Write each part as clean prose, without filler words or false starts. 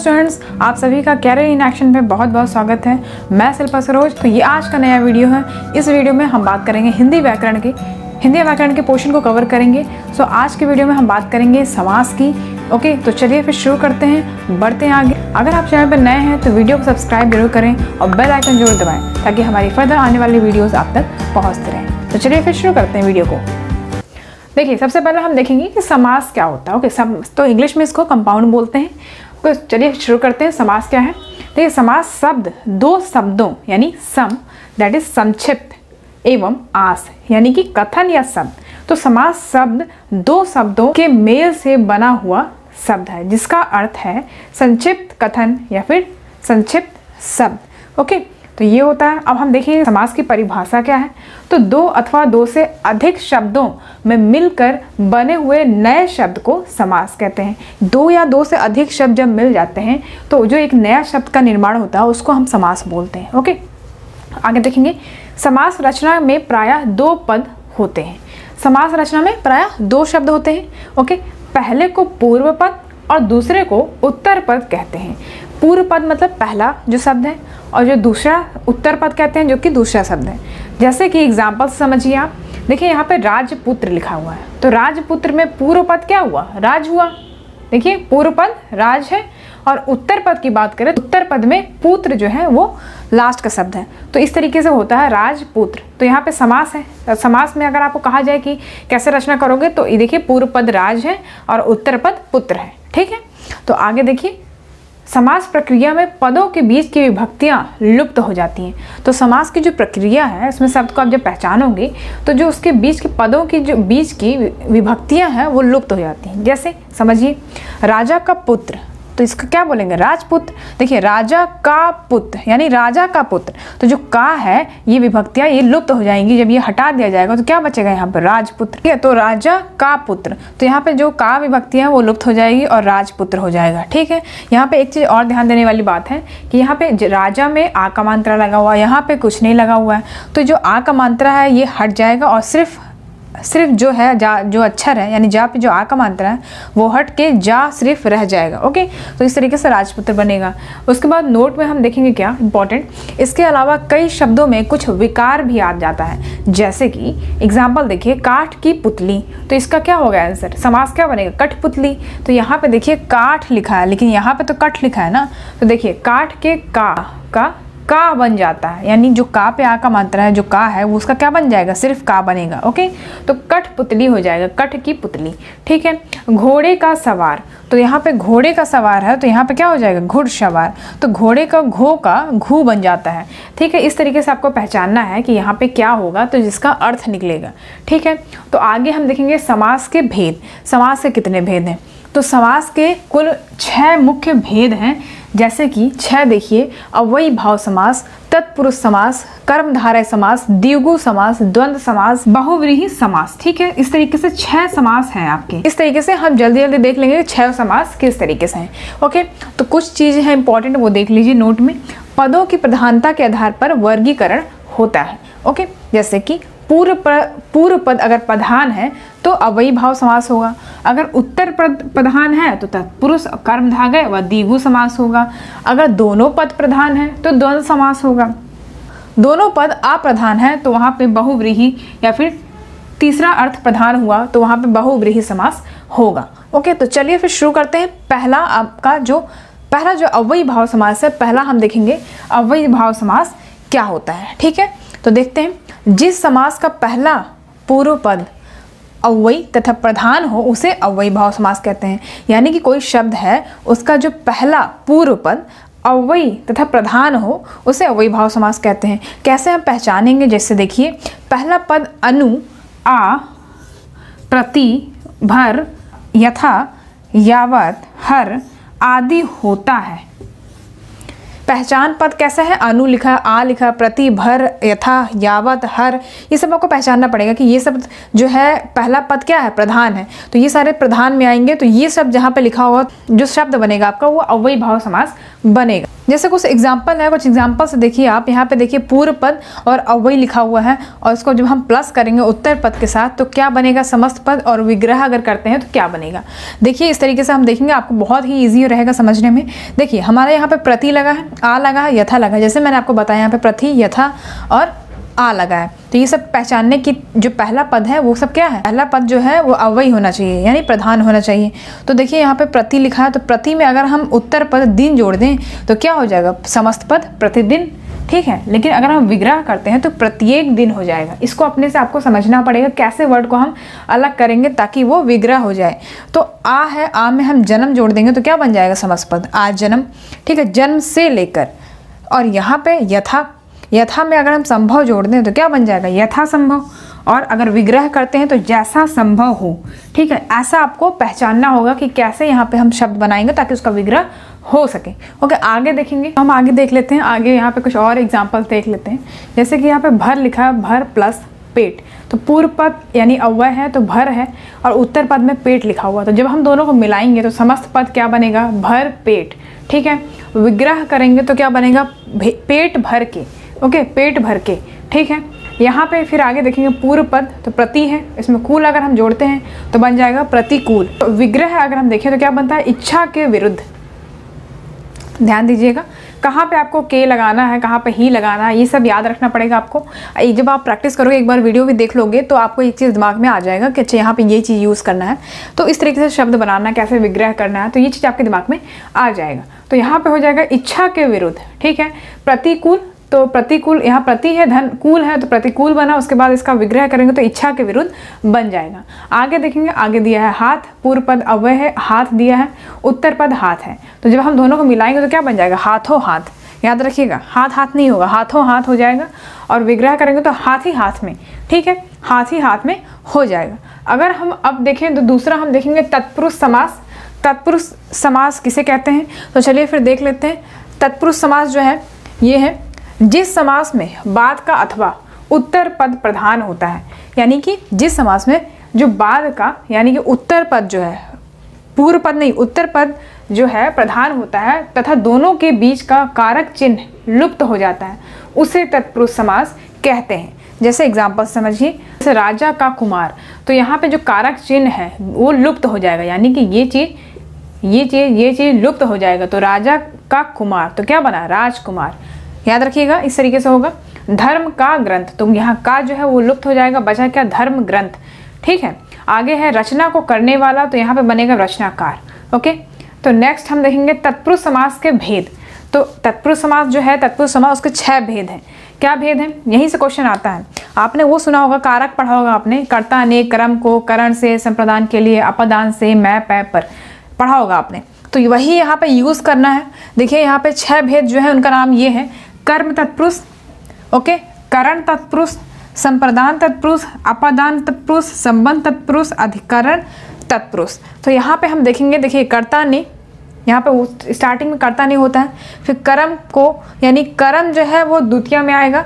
Students, आप सभी का कैरियर इन एक्शन में बहुत बहुत स्वागत है। मैं शिल्पा सरोज। तो ये आज का नया वीडियो है। इस वीडियो में हम बात करेंगे हिंदी व्याकरण के पोर्शन को कवर करेंगे। सो आज के वीडियो में हम बात करेंगे समास की। ओके, तो चलिए फिर शुरू करते हैं, बढ़ते हैं आगे। अगर आप चैनल पर नए हैं तो वीडियो को सब्सक्राइब जरूर करें और बेल आइकन जरूर दबाएं ताकि हमारी फर्दर आने वाली वीडियोज़ आप तक पहुँचते रहें। तो चलिए फिर शुरू करते हैं वीडियो को। देखिए, सबसे पहले हम देखेंगे कि समास क्या होता है। ओके, तो इंग्लिश में इसको कंपाउंड बोलते हैं। तो चलिए शुरू करते हैं। समास क्या है? देखिए, समास शब्द दो शब्दों यानी सम दैट इज संक्षिप्त एवं आस यानी कि कथन या शब्द। तो समास शब्द दो शब्दों के मेल से बना हुआ शब्द है जिसका अर्थ है संक्षिप्त कथन या फिर संक्षिप्त शब्द। ओके, तो ये होता है। अब हम देखिए समास की परिभाषा क्या है। तो दो अथवा दो से अधिक शब्दों में मिलकर बने हुए नए शब्द को समास कहते हैं। दो या दो से अधिक शब्द जब मिल जाते हैं तो जो एक नया शब्द का निर्माण होता है उसको हम समास बोलते हैं। ओके, आगे देखेंगे। समास रचना में प्रायः दो पद होते हैं। समास रचना में प्रायः दो शब्द होते हैं। ओके, पहले को पूर्व पद और दूसरे को उत्तर पद कहते हैं। पूर्व पद मतलब पहला जो शब्द है और जो दूसरा उत्तर पद कहते हैं जो कि दूसरा शब्द है। जैसे कि एग्जाम्पल समझिए आप। देखिए यहाँ पे राजपुत्र लिखा हुआ है। तो राजपुत्र में पूर्व पद क्या हुआ? राज हुआ। देखिए, पूर्व पद राज है और उत्तर पद की बात करें तो उत्तर पद में पुत्र जो है वो लास्ट का शब्द है। तो इस तरीके से होता है राजपुत्र। तो यहाँ पे समास है। तो समास में अगर आपको कहा जाए कि कैसे रचना करोगे तो ये देखिए, पूर्व पद राज है और उत्तर पद पुत्र है। ठीक है, तो आगे देखिए। समास प्रक्रिया में पदों के बीच की विभक्तियां लुप्त हो जाती हैं। तो समास की जो प्रक्रिया है उसमें शब्द को आप जब पहचानोगे तो जो उसके बीच के पदों की जो बीच की विभक्तियां हैं वो लुप्त हो जाती हैं। जैसे समझिए, राजा का पुत्र, तो इसका क्या बोलेंगे? राजपुत्र। देखिए, राजा का पुत्र यानी राजा का पुत्र। तो जो का है ये विभक्तियां ये लुप्त हो जाएंगी। जब ये हटा दिया जाएगा तो क्या बचेगा यहाँ पर? राजपुत्र। ठीक है, तो राजा का पुत्र, तो यहाँ पे जो का विभक्तियां वो लुप्त हो जाएगी और राजपुत्र हो जाएगा। ठीक है, यहाँ पे एक चीज़ और ध्यान देने वाली बात है कि यहाँ पे राजा में आ का मात्रा लगा हुआ है, यहाँ पे कुछ नहीं लगा हुआ है। तो जो आ का मात्रा है ये हट जाएगा और सिर्फ जो है जो अक्षर है यानी जा पे जो आ का मात्रा है वो हट के जा सिर्फ रह जाएगा। ओके, तो इस तरीके से राजपुत्र बनेगा। उसके बाद नोट में हम देखेंगे क्या इंपॉर्टेंट, इसके अलावा कई शब्दों में कुछ विकार भी आ जाता है। जैसे कि एग्जाम्पल देखिए, काठ की पुतली, तो इसका क्या होगा आंसर? समास क्या बनेगा? कठपुतली। तो यहाँ पे देखिए काठ लिखा है लेकिन यहाँ पे तो कठ लिखा है ना। तो देखिए काठ के का बन जाता है यानी जो का पे आ का मात्रा है जो का है वो उसका क्या बन जाएगा? सिर्फ का बनेगा। ओके, तो कठपुतली हो जाएगा, कठ की पुतली। ठीक है, घोड़े का सवार, तो यहाँ पे घोड़े का सवार है तो यहाँ पे क्या हो जाएगा? घुड़सवार। तो घोड़े का घो का घू बन जाता है। ठीक है, इस तरीके से आपको पहचानना है कि यहाँ पे क्या होगा तो जिसका अर्थ निकलेगा। ठीक है, तो आगे हम देखेंगे समास के भेद। समास के कितने भेद हैं? तो समास के कुल 6 मुख्य भेद हैं। जैसे कि 6 देखिए, अव्ययी भाव समास, तत्पुरुष समास, कर्मधारय समास, द्विगु समास, द्वंद्व समास, बहुव्रीहि समास। ठीक है, इस तरीके से 6 समास हैं आपके। इस तरीके से हम जल्दी जल्दी देख लेंगे 6 समास किस तरीके से हैं। ओके, तो कुछ चीज़ें हैं इंपॉर्टेंट वो देख लीजिए नोट में। पदों की प्रधानता के आधार पर वर्गीकरण होता है। ओके, जैसे कि पूर्व पद अगर प्रधान है तो अव्ययी भाव समास होगा। अगर उत्तर पद प्रधान है तो तत्पुरुष कर्मधारय व द्विगु समास होगा। अगर दोनों पद प्रधान है तो द्वंद्व समास होगा। दोनों पद अप्रधान है तो वहाँ पे बहुव्रीहि या फिर तीसरा अर्थ प्रधान हुआ तो वहाँ पे बहुव्रीहि समास होगा। ओके, तो चलिए फिर शुरू करते हैं। पहला जो अव्ययी भाव समास है, पहला हम देखेंगे अव्ययी भाव समास क्या होता है। ठीक है, तो देखते हैं। जिस समास का पहला पूर्व पद अव्ययी तथा प्रधान हो उसे अव्ययी भाव समास कहते हैं। यानी कि कोई शब्द है उसका जो पहला पूर्व पद अव्ययी तथा प्रधान हो उसे अव्ययी भाव समास कहते हैं। कैसे हम पहचानेंगे? जैसे देखिए, पहला पद अनु, आ, प्रति, भर, यथा, यावत, हर आदि होता है। पहचान पद कैसा है? अनु लिखा, आ लिखा, प्रति, भर, यथा, यावत, हर, ये सब आपको पहचानना पड़ेगा कि ये सब जो है पहला पद क्या है? प्रधान है। तो ये सारे प्रधान में आएंगे तो ये सब जहाँ पे लिखा होगा जो शब्द बनेगा आपका वो अव्ययी भाव समास बनेगा। जैसे कुछ एग्जाम्पल है, कुछ एग्जाम्पल से देखिए आप यहाँ पे देखिए पूर्व पद और अव्यय लिखा हुआ है, और इसको जब हम प्लस करेंगे उत्तर पद के साथ तो क्या बनेगा समस्त पद, और विग्रह अगर करते हैं तो क्या बनेगा। देखिए इस तरीके से हम देखेंगे, आपको बहुत ही ईजी रहेगा समझने में। देखिए हमारे यहाँ पे प्रति लगा है, आ लगा है, यथा लगा है, जैसे मैंने आपको बताया यहाँ पे प्रति, यथा और आ लगा है। तो ये सब पहचानने की जो पहला पद है वो सब क्या है, पहला पद जो है वो अव्यय होना चाहिए, यानी प्रधान होना चाहिए। तो देखिए यहाँ पे प्रति लिखा है, तो प्रति में अगर हम उत्तर पद दिन जोड़ दें तो क्या हो जाएगा, समस्त पद प्रतिदिन, ठीक है। लेकिन अगर हम विग्रह करते हैं तो प्रत्येक दिन हो जाएगा। इसको अपने से आपको समझना पड़ेगा कैसे वर्ड को हम अलग करेंगे ताकि वो विग्रह हो जाए। तो आ है, आ में हम जन्म जोड़ देंगे तो क्या बन जाएगा समस्त पद, आज जन्म, ठीक है, जन्म से लेकर। और यहाँ पे यथा, यथा में अगर हम संभव जोड़ दें तो क्या बन जाएगा, यथा संभव। और अगर विग्रह करते हैं तो जैसा संभव हो, ठीक है। ऐसा आपको पहचानना होगा कि कैसे यहाँ पे हम शब्द बनाएंगे ताकि उसका विग्रह हो सके। ओके, आगे देखेंगे, हम आगे देख लेते हैं। आगे यहाँ पे कुछ और एग्जाम्पल देख लेते हैं। जैसे कि यहाँ पे भर लिखा है, भर प्लस पेट, तो पूर्व पद यानी अव्यय है तो भर है, और उत्तर पद में पेट लिखा हुआ। तो जब हम दोनों को मिलाएंगे तो समस्त पद क्या बनेगा, भर पेट, ठीक है। विग्रह करेंगे तो क्या बनेगा, पेट भर के, ओके, पेट भर के, ठीक है। यहाँ पे फिर आगे देखेंगे पूर्व पद तो प्रति है, इसमें कूल अगर हम जोड़ते हैं तो बन जाएगा प्रतिकूल। तो विग्रह अगर हम देखें तो क्या बनता है, इच्छा के विरुद्ध। ध्यान दीजिएगा कहाँ पे आपको के लगाना है, कहाँ पे ही लगाना है, ये सब याद रखना पड़ेगा आपको। जब आप प्रैक्टिस करोगे, एक बार वीडियो भी देख लोगे तो आपको एक चीज़ दिमाग में आ जाएगा कि अच्छा यहाँ पे ये चीज़ यूज़ करना है, तो इस तरीके से शब्द बनाना है, कैसे विग्रह करना है, तो ये चीज़ आपके दिमाग में आ जाएगा। तो यहाँ पे हो जाएगा इच्छा के विरुद्ध, ठीक है। प्रतिकूल, तो प्रतिकूल, यहाँ प्रति है, धन कूल है तो प्रतिकूल बना, उसके बाद इसका विग्रह करेंगे तो इच्छा के विरुद्ध बन जाएगा। आगे देखेंगे, आगे दिया है हाथ, पूर्व पद अव्यय है, हाथ दिया है, उत्तर पद हाथ है। तो जब हम दोनों को मिलाएंगे तो क्या बन जाएगा, हाथों हाथ। याद रखिएगा, हाथ हाथ नहीं होगा, हाथों हाथ हो जाएगा। और विग्रह करेंगे तो हाथ ही हाथ में, ठीक है, हाथ ही हाथ में हो जाएगा। अगर हम अब देखें तो दूसरा हम देखेंगे तत्पुरुष समास। तत्पुरुष समास किसे कहते हैं, तो चलिए फिर देख लेते हैं। तत्पुरुष समास जो है ये है जिस समास में बाद का अथवा उत्तर पद प्रधान होता है, यानी कि जिस समास में जो बाद का यानी कि उत्तर पद जो है, पूर्व पद नहीं, उत्तर पद जो है प्रधान होता है तथा दोनों के बीच का कारक चिन्ह लुप्त हो जाता है, उसे तत्पुरुष समास कहते हैं। जैसे एग्जाम्पल समझिए, जैसे राजा का कुमार, तो यहाँ पे जो कारक चिन्ह है वो लुप्त हो जाएगा, यानी कि ये चीज़ लुप्त हो जाएगा। तो राजा का कुमार तो क्या बना, राजकुमार। याद रखिएगा, इस तरीके से होगा। धर्म का ग्रंथ, तो यहाँ का जो है वो लुप्त हो जाएगा, बचा क्या, धर्म ग्रंथ, ठीक है। आगे है रचना को करने वाला, तो यहाँ पे बनेगा रचनाकार। ओके, तो नेक्स्ट हम देखेंगे तत्पुरुष समास के भेद। तो तत्पुरुष समास जो है, तत्पुरुष समास उसके 6 भेद हैं। क्या भेद हैं, यहीं से क्वेश्चन आता है। आपने वो सुना होगा, कारक पढ़ा होगा आपने, कर्ता ने कर्म को करण से, संप्रदान के लिए अपदान से, मैं पै पर पढ़ा होगा आपने। तो वही यहाँ पे यूज़ करना है। देखिए यहाँ पे 6 भेद जो है उनका नाम ये है, कर्म तत्पुरुष, ओके, करण तत्पुरुष, संप्रदान तत्पुरुष, अपादान तत्पुरुष, संबंध तत्पुरुष, अधिकरण तत्पुरुष। तो यहाँ पे हम देखेंगे, देखिए कर्ता ने, यहाँ पे स्टार्टिंग में कर्ता नहीं होता है, फिर कर्म को यानी कर्म जो है वो द्वितीय में आएगा,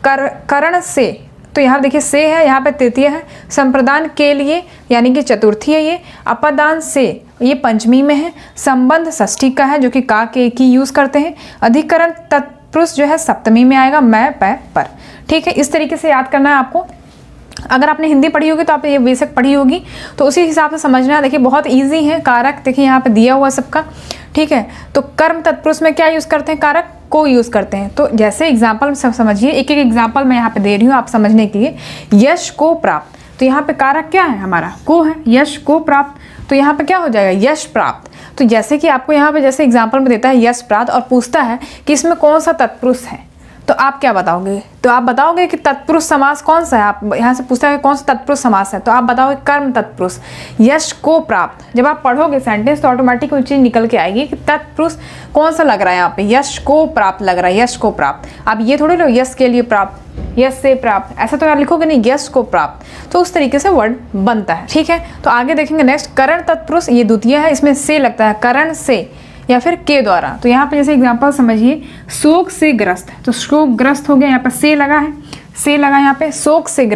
करण से, तो यहाँ देखिए से है, यहाँ पे तृतीय है, संप्रदान के लिए यानी कि चतुर्थी है ये, अपदान से ये पंचमी में है, संबंध षष्ठी का है जो कि का के की यूज़ करते हैं, अधिकरण तत्पुरुष जो है सप्तमी में आएगा, मैं पै पर, ठीक है। इस तरीके से याद करना है आपको। अगर आपने हिंदी पढ़ी होगी तो आपने ये बेसिक पढ़ी होगी, तो उसी हिसाब से समझना है। देखिए बहुत इजी है, कारक देखिए यहाँ पे दिया हुआ सबका, ठीक है। तो कर्म तत्पुरुष में क्या यूज़ करते हैं, कारक को यूज़ करते हैं। तो जैसे एग्जाम्पल में सब समझिए, एक एक एग्जाम्पल मैं यहाँ पे दे रही हूँ आप समझने के लिए। यश को प्राप्त, तो यहाँ पे कारक क्या है हमारा, को है, यश को प्राप्त, तो यहाँ पे क्या हो जाएगा, यश प्राप्त। तो जैसे कि आपको यहाँ पे जैसे एग्जाम्पल में देता है यश प्राप्त और पूछता है कि इसमें कौन सा तत्पुरुष है, तो आप क्या बताओगे, तो आप बताओगे कि तत्पुरुष समास कौन सा है। आप यहाँ से पूछता है कौन सा तत्पुरुष समास है, तो आप बताओगे कर्म तत्पुरुष, यश को प्राप्त। जब आप पढ़ोगे सेंटेंस तो ऑटोमेटिक वो चीज़ निकल के आएगी कि तत्पुरुष कौन सा लग रहा है, यहाँ पे यश को प्राप्त लग रहा है, यश को प्राप्त। आप ये थोड़ी लो यश के लिए प्राप्त, यश से प्राप्त, ऐसा तो यार लिखोगे नहीं, यश को प्राप्त। तो उस तरीके से वर्ड बनता है, ठीक है। तो आगे देखेंगे नेक्स्ट, करण तत्पुरुष, ये द्वितीय है, इसमें से लगता है, करण से या फिर के द्वारा। तो यहाँ पे जैसे एग्जांपल समझिए, शोक से ग्रस्त, तो शोक ग्रस्त हो गया, यहाँ पे से लगा है, से लगा यहाँ पे, शोक से ग्रस्त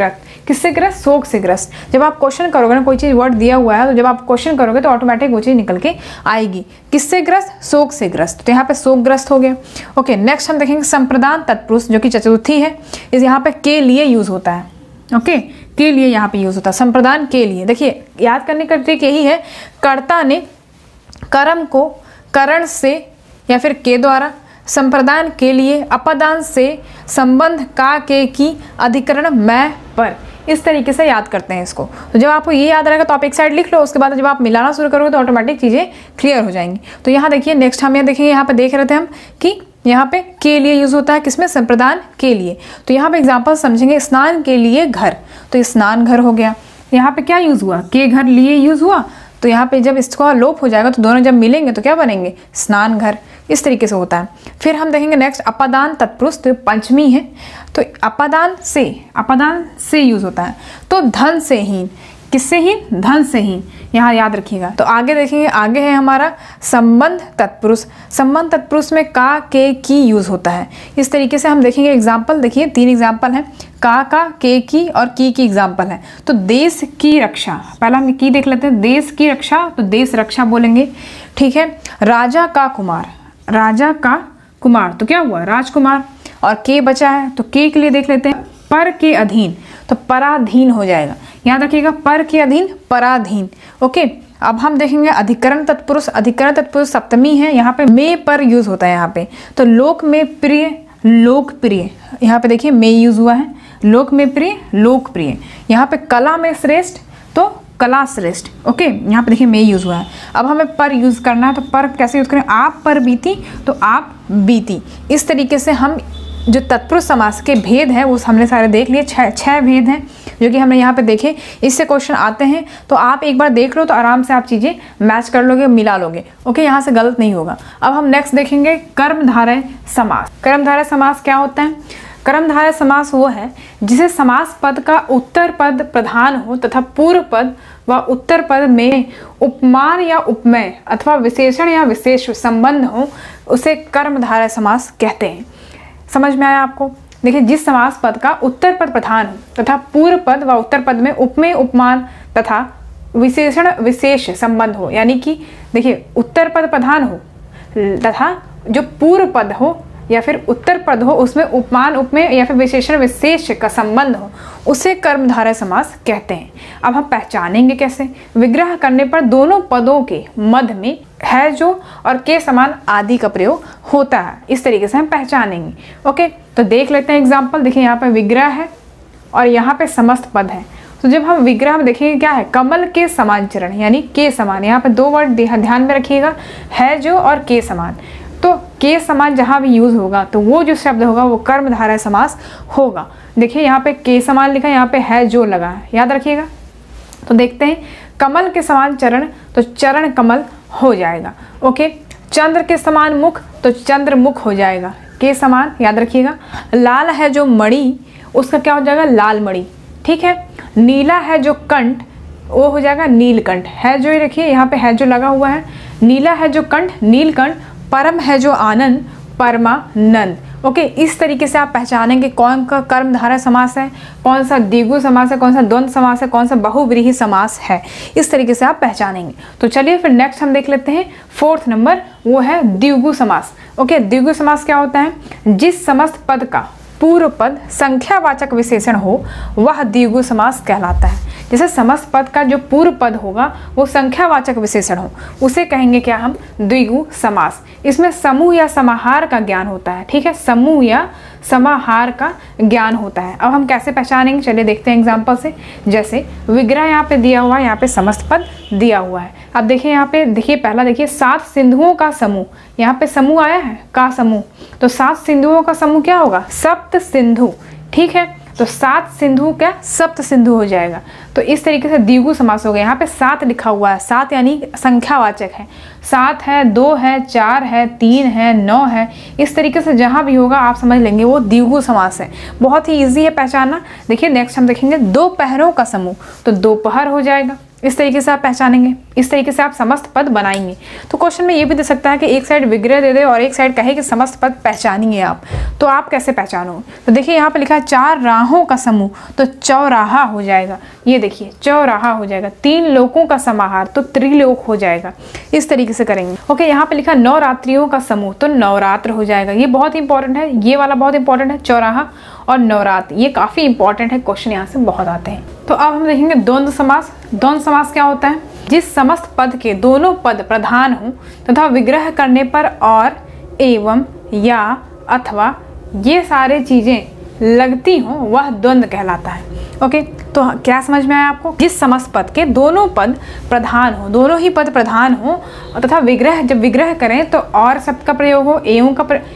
किससे ग्रस्त, शोक से ग्रस्त। जब आप क्वेश्चन करोगे ना, कोई चीज़ वर्ड दिया हुआ है तो जब आप क्वेश्चन करोगे तो ऑटोमेटिक वो चीज़ निकल के आएगी। किससे ग्रस्त, शोक से ग्रस्त, तो यहाँ पे शोकग्रस्त हो गया। ओके, नेक्स्ट हम देखेंगे संप्रदान तत्पुरुष जो कि चतुर्थी है, इस यहाँ पे के लिए यूज होता है। ओके, के लिए यहाँ पे यूज होता है, संप्रदान के लिए। देखिए याद करने का ट्रिक यही है, कर्ता ने कर्म को करण से या फिर के द्वारा, संप्रदान के लिए, अपदान से, संबंध का के की, अधिकरण मैं पर, इस तरीके से याद करते हैं इसको। तो जब आपको ये याद रहेगा तो आप एक साइड लिख लो, उसके बाद जब आप मिलाना शुरू करोगे तो ऑटोमेटिक चीज़ें क्लियर हो जाएंगी। तो यहाँ देखिए नेक्स्ट हम यहाँ देखेंगे, यहाँ पे देख रहे थे हम कि यहाँ पे के लिए यूज होता है, किसमें, संप्रदान के लिए। तो यहाँ पे एग्जाम्पल समझेंगे, स्नान के लिए घर, तो स्नान घर हो गया। यहाँ पे क्या यूज हुआ, के घर लिए यूज हुआ, तो यहाँ पे जब इसका लोप हो जाएगा तो दोनों जब मिलेंगे तो क्या बनेंगे, स्नान घर, इस तरीके से होता है। फिर हम देखेंगे नेक्स्ट अपदान तत्पुरुष, तो पंचमी है, तो अपदान से यूज होता है। तो धन से हीन, किससे हीन, धन से हीन, यहाँ याद रखिएगा। तो आगे देखेंगे, आगे है हमारा संबंध तत्पुरुष। संबंध तत्पुरुष में का के की यूज होता है। इस तरीके से हम देखेंगे एग्जाम्पल, देखिए 3 एग्जाम्पल हैं, का के की और की एग्जाम्पल है। तो देश की रक्षा, पहला हम की देख लेते हैं, देश की रक्षा, तो देश रक्षा बोलेंगे, ठीक है। राजा का कुमार, राजा का कुमार, तो क्या हुआ, राजकुमार। और के बचा है तो के लिए देख लेते हैं, पर के अधीन, तो पराधीन हो जाएगा, याद रखिएगा, पर के अधीन, पराधीन। ओके, अब हम देखेंगे अधिकरण तत्पुरुष। अधिकरण तत्पुरुष सप्तमी है, यहाँ पे में पर यूज होता है यहाँ पे। तो लोक में प्रिय, लोकप्रिय, यहाँ पे देखिए में यूज हुआ है, लोक में प्रिय, लोकप्रिय। यहाँ पे कला में श्रेष्ठ, तो कला श्रेष्ठ। ओके, यहाँ पे देखिए में यूज हुआ है। अब हमें पर यूज करना है, तो पर कैसे यूज करें, आप पर बीती, तो आप बीती। इस तरीके से हम जो तत्पुरुष समास के भेद हैं वो हमने सारे देख लिए, 6 भेद हैं जो कि हमने यहाँ पे देखे। इससे क्वेश्चन आते हैं तो आप एक बार देख लो तो आराम से आप चीज़ें मैच कर लोगे, मिला लोगे। ओके, यहाँ से गलत नहीं होगा। अब हम नेक्स्ट देखेंगे कर्मधारय समास। कर्मधारय समास क्या होता है, कर्मधारय समास वो है जिसे समास पद का उत्तर पद प्रधान हो तथा पूर्व पद व उत्तर पद में उपमान या उपमेय अथवा विशेषण या विशेष संबंध हो, उसे कर्मधारय समास कहते हैं। समझ में आया आपको। देखिए, जिस समास पद का उत्तर पद प्रधान हो तथा पूर्व पद व उत्तर पद में उपमेय, उपमान तथा विशेषण विशेष संबंध हो, यानी कि देखिए उत्तर पद प्रधान हो तथा जो पूर्व पद हो या फिर उत्तर पद हो उसमें उपमान, उपमेय या फिर विशेषण विशेष का संबंध हो, उसे कर्मधारय समास कहते हैं। अब हम पहचानेंगे कैसे, विग्रह करने पर दोनों पदों के मध्य में है जो और के समान आदि का प्रयोग होता है, इस तरीके से हम पहचानेंगे। ओके, तो देख लेते हैं एग्जाम्पल। देखिए यहाँ पे विग्रह है और यहाँ पे समस्त पद है। तो जब हम विग्रह में देखेंगे क्या है, कमल के समान चरण, यानी के समान। यहाँ पे 2 वर्ड ध्यान में रखिएगा, है जो और के समान। तो के समान जहाँ भी यूज होगा तो वो जो शब्द होगा वो कर्मधारय समास होगा। देखिए यहाँ पे के समान लिखा है, यहाँ पे है जो लगा है, याद रखिएगा। तो देखते हैं, कमल के समान चरण, तो चरण कमल हो जाएगा। ओके, चंद्र के समान मुख, तो चंद्र मुख हो जाएगा, के समान, याद रखिएगा। लाल है जो मणि, उसका क्या हो जाएगा, लाल मणि, ठीक है। नीला है जो कंठ, वो हो जाएगा नीलकंठ। है जो, ये रखिए यहाँ पे है जो लगा हुआ है, नीला है जो कंठ, नीलकंठ। परम है जो आनंद, परमानंद। ओके, इस तरीके से आप पहचानेंगे कौन का कर्मधारय समास है, कौन सा द्विगु समास है, कौन सा द्वंद्व समास है, कौन सा बहुव्रीहि समास है, इस तरीके से आप पहचानेंगे। तो चलिए फिर नेक्स्ट हम देख लेते हैं 4th नंबर, वो है द्विगु समास। ओके, द्विगु समास क्या होता है, जिस समस्त पद का पूर्व पद संख्यावाचक विशेषण हो वह द्विगु समास कहलाता है। जैसे समस्त पद का जो पूर्व पद होगा वो संख्यावाचक विशेषण हो, उसे कहेंगे क्या हम, द्विगु समास। इसमें समूह या समाहार का ज्ञान होता है, ठीक है, समूह या समाहार का ज्ञान होता है। अब हम कैसे पहचानेंगे, चलिए देखते हैं एग्जाम्पल से। जैसे विग्रह यहाँ पे दिया हुआ है, यहाँ पे समस्त पद दिया हुआ है। अब देखिए यहाँ पे, देखिए पहला देखिए 7 सिंधुओं का समूह, यहाँ पे समूह आया है का समूह, तो 7 सिंधुओं का समूह क्या होगा, सप्त सिंधु, ठीक है। तो 7 सिंधु क्या, सप्त सिंधु हो जाएगा। तो इस तरीके से द्विगु समास हो गया। यहाँ पे 7 लिखा हुआ है, 7 यानी संख्यावाचक है, 7 है, 2 है, 4 है, 3 है, 9 है, इस तरीके से जहाँ भी होगा आप समझ लेंगे वो द्विगु समास है। बहुत ही ईजी है पहचानना। देखिए नेक्स्ट हम देखेंगे दोपहरों का समूह, तो दोपहर हो जाएगा। इस तरीके से आप पहचानेंगे, इस तरीके से आप समस्त पद बनाएंगे। तो क्वेश्चन में ये भी दे सकता है कि एक साइड विग्रह दे दे और एक साइड कहे कि समस्त पद पहचानिए आप, तो आप कैसे पहचानो। तो देखिए यहाँ पे लिखा है 4 राहों का समूह, तो चौराहा हो जाएगा। ये देखिए चौराहा हो जाएगा। 3 लोकों का समाहार, तो त्रिलोक हो जाएगा। इस तरीके से करेंगे। ओके, यहाँ पे लिखा नवरात्रियों का समूह, तो नवरात्र हो जाएगा। ये बहुत इंपॉर्टेंट है, ये वाला बहुत इंपॉर्टेंट है, चौराहा और नवरात्र, ये काफी इंपॉर्टेंट है, क्वेश्चन यहाँ से बहुत आते हैं। तो अब हम देखेंगे द्वंद्व समास। द्वंद्व समास क्या होता है? जिस समस्त पद के दोनों पद प्रधान हो तथा विग्रह करने पर और, एवं, या, अथवा ये सारे चीजें लगती हो वह द्वंद्व कहलाता है। ओके, तो क्या समझ में आया आपको? जिस समस्त पद के दोनों पद प्रधान हो, दोनों ही पद प्रधान हो तथा विग्रह, जब विग्रह करें तो और शब्द का प्रयोग हो, एवं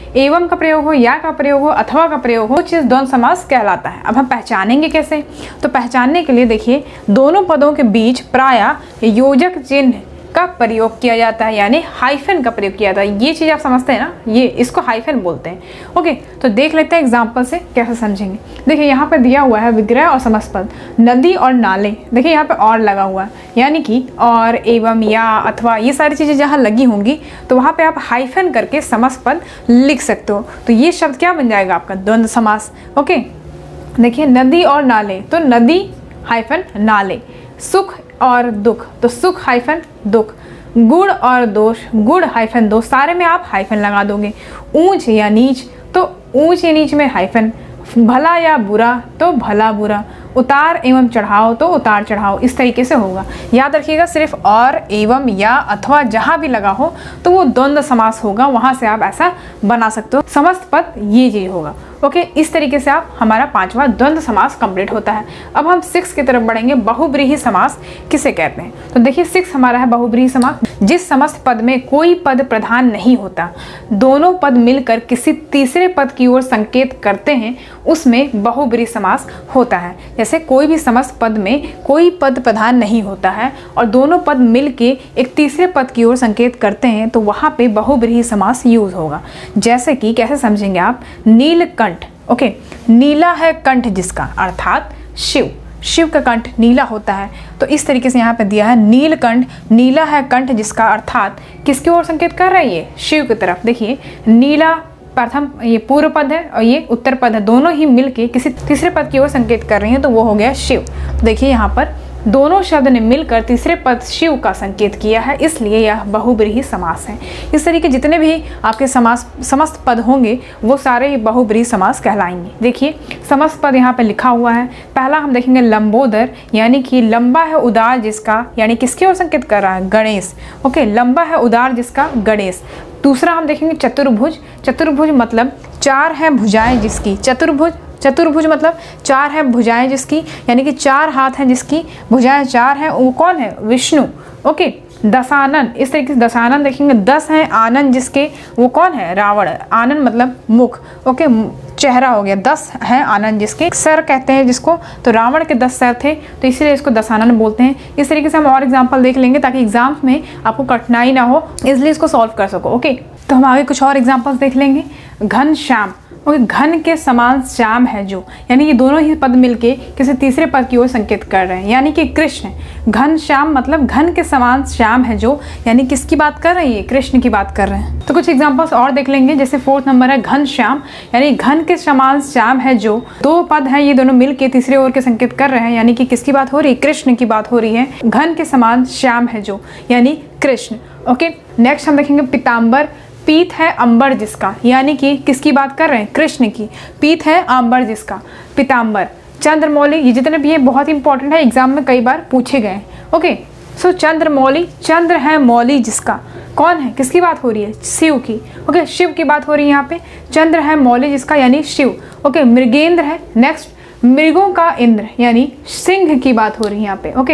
का प्रयोग हो, या का प्रयोग हो, अथवा का प्रयोग हो, चीज द्वंद्व समास कहलाता है। अब हम पहचानेंगे कैसे? तो पहचानने के लिए देखिए दोनों पदों के बीच प्रायः योजक चिन्ह का प्रयोग किया जाता है, यानी हाइफन का प्रयोग किया जाता है। ये चीज आप समझते हैं ना, ये इसको हाइफन बोलते हैं। ओके, तो देख लेते हैं एग्जांपल से कैसे समझेंगे। देखिए यहाँ पे दिया हुआ है विग्रह और समस्त पद, नदी और नाले। देखिए यहाँ पे और लगा हुआ है, यानी कि और, एवं, या, अथवा ये सारी चीजें जहाँ लगी होंगी तो वहाँ पे आप हाइफन करके समस्त पद लिख सकते हो। तो ये शब्द क्या बन जाएगा आपका? द्वंद्व समास। ओके, देखिए नदी और नाले, तो नदी हाइफन नाले। सुख और दुख, तो सुख हाइफन दुख। गुण और दोष, गुण हाइफन दोष, सारे में आप हाइफन लगा दोगे। ऊंच या नीच, तो ऊंच या नीच में हाइफन। भला या बुरा, तो भला बुरा। उतार एवं चढ़ाओ, तो उतार चढ़ाओ। इस तरीके से होगा। याद रखिएगा सिर्फ और, एवं, या, अथवा जहां भी लगा हो तो वो द्वंद्व समास होगा, वहां से आप ऐसा बना सकते हो। समस्त पद ये चीज होगा। ओके, इस तरीके से आप हमारा 5वां द्वंद्व समास कंप्लीट होता है। अब हम 6 की तरफ बढ़ेंगे। बहुब्रीहि समास किसे कहते हैं? तो देखिए 6 हमारा है बहुब्रीहि समास। जिस समस्त पद में कोई पद प्रधान नहीं होता, दोनों पद मिलकर किसी तीसरे पद की ओर संकेत करते हैं, उसमें बहुब्रीहि समास होता है। जैसे कोई भी समस्त पद में कोई पद प्रधान नहीं होता है और दोनों पद मिलके एक तीसरे पद की ओर संकेत करते हैं, तो वहां पे बहुब्रीहि समास यूज होगा। जैसे कि कैसे समझेंगे आप? नीलकंठ। ओके, नीला है कंठ जिसका, अर्थात शिव। शिव का कंठ नीला होता है, तो इस तरीके से यहाँ पे दिया है नीलकंठ, नीला है कंठ जिसका, अर्थात किसकी ओर संकेत कर रही है? शिव की तरफ। देखिए नीला प्रथम, ये पूर्व पद है और ये उत्तर पद है, दोनों ही मिलके किसी तीसरे पद की ओर संकेत कर रही हैं, तो वो हो गया शिव। तो देखिए यहाँ पर दोनों शब्द ने मिलकर तीसरे पद शिव का संकेत किया है, इसलिए यह बहुब्रीहि समास है। इस तरीके जितने भी आपके समास समस्त पद होंगे वो सारे बहुब्रीहि समास कहलाएंगे। देखिए समस्त पद यहाँ पे लिखा हुआ है। पहला हम देखेंगे लंबोदर, यानी कि लंबा है उदार जिसका, यानी किसकी ओर संकेत कर रहा है? गणेश। ओके, लंबा है उदार जिसका, गणेश। दूसरा हम देखेंगे चतुर्भुज। चतुर्भुज मतलब 4 है भुजाएं जिसकी। चतुर्भुज मतलब 4 है भुजाएं जिसकी, यानी कि 4 हाथ हैं जिसकी, भुजाएं 4 हैं, वो कौन है? विष्णु। ओके, दशानन, इस तरीके से दशानन देखेंगे। 10 हैं आनंद जिसके, वो कौन है? रावण। आनंद मतलब मुख। ओके, चेहरा हो गया। 10 हैं आनंद जिसके, सर कहते हैं जिसको, तो रावण के 10 सर थे, तो इसीलिए इसको दशानन बोलते हैं। इस तरीके से हम और एग्जाम्पल देख लेंगे ताकि एग्जाम्स में आपको कठिनाई ना हो, इसलिए इसको सॉल्व कर सको। ओके, तो हम आगे कुछ और एग्जाम्पल्स देख लेंगे। घन श्याम, ओके, घन के समान श्याम है जो, यानी कि दोनों ही पद मिलके किसी तीसरे पद की ओर संकेत कर रहे हैं, यानी कि कृष्ण। घन श्याम मतलब घन के समान श्याम है जो, यानी किसकी बात कर रही है? कृष्ण की बात कर रहे हैं। तो कुछ एग्जांपल्स और देख लेंगे। जैसे 4th नंबर है घन श्याम, यानी घन के समान श्याम है जो। 2 पद हैं, ये दोनों मिलके तीसरे ओर के संकेत कर रहे हैं, यानी कि किसकी बात हो रही है? कृष्ण की बात हो रही है। घन के समान श्याम है जो, यानी कृष्ण। ओके, नेक्स्ट हम देखेंगे पीताम्बर। पीत है अंबर जिसका, यानी कि किसकी बात कर रहे हैं? कृष्ण की। पीत है अंबर जिसका, पीताम्बर। चंद्रमौली, ये जितने भी हैं बहुत इंपॉर्टेंट है, एग्जाम में कई बार पूछे गए। ओके, सो चंद्रमौली, चंद्र है मौली जिसका, कौन है? किसकी बात हो रही है? शिव की। ओके, शिव की बात हो रही है यहाँ पे। चंद्र है मौली जिसका, यानी शिव। ओके, मृगेंद्र है। नेक्स्ट मृगों का इंद्र, यानी सिंह की बात हो रही है यहाँ पे। ओके,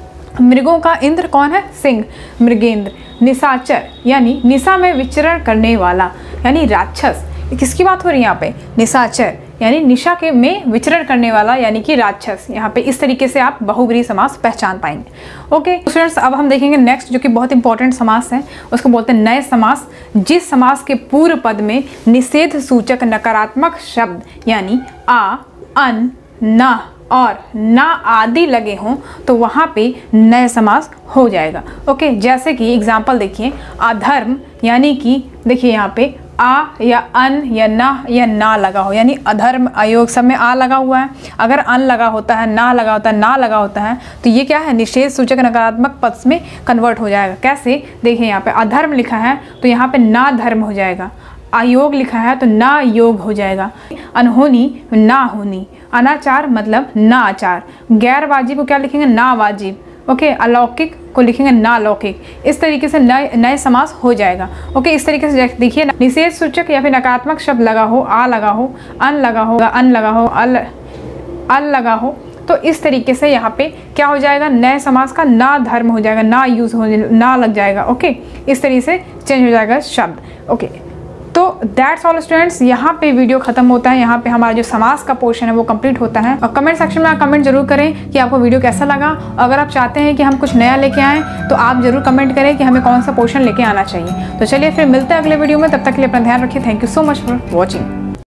मृगों का इंद्र कौन है? सिंह, मृगेंद्र। निशाचर, यानी निशा में विचरण करने वाला, यानी राक्षस। किसकी बात हो रही है यहाँ पे? निशाचर, यानी निशा के में विचरण करने वाला, यानी कि राक्षस। यहाँ पे इस तरीके से आप बहुब्रीहि समास पहचान पाएंगे। ओके स्टूडेंट्स, अब हम देखेंगे नेक्स्ट, जो कि बहुत इंपॉर्टेंट समास है, उसको बोलते हैं नए समास। जिस समास के पूर्व पद में निषेध सूचक नकारात्मक शब्द, यानी आ, अन, न और ना आदि लगे हों तो वहाँ पे नए समास हो जाएगा। ओके, जैसे कि एग्जाम्पल देखिए, अधर्म यानी कि देखिए यहाँ पे आ या अन या ना लगा हो, यानी अधर्म अयोग सब में आ लगा हुआ है। अगर अन लगा होता है, ना लगा होता है, ना लगा होता है तो ये क्या है, निषेध सूचक नकारात्मक पद में कन्वर्ट हो जाएगा। कैसे, देखिए यहाँ पे अधर्म लिखा है तो यहाँ पे ना धर्म हो जाएगा। अयोग लिखा है तो ना योग हो जाएगा। अनहोनी ना होनी। अनाचार मतलब ना आचार। गैर वाजिब को क्या लिखेंगे, ना वाजिब। ओके, अलौकिक को लिखेंगे ना लौकिक। इस तरीके से नए समास हो जाएगा। ओके, इस तरीके से देखिए, निषेध सूचक या फिर नकारात्मक शब्द लगा हो, आ लगा हो, अन लगा हो, अल लगा हो, तो इस तरीके से यहाँ पे क्या हो जाएगा, नए समास का ना धर्म हो जाएगा, ना यूज हो, ना लग जाएगा। ओके, इस तरीके से चेंज हो जाएगा शब्द। ओके, तो दैट्स ऑल स्टूडेंट्स, यहाँ पे वीडियो खत्म होता है। यहाँ पे हमारा जो समास का पोर्शन है वो कंप्लीट होता है। और कमेंट सेक्शन में आप कमेंट जरूर करें कि आपको वीडियो कैसा लगा। अगर आप चाहते हैं कि हम कुछ नया लेके आएँ तो आप जरूर कमेंट करें कि हमें कौन सा पोर्शन लेके आना चाहिए। तो चलिए फिर मिलते हैं अगले वीडियो में, तब तक के लिए अपना ध्यान रखिए। Thank you so much for watching.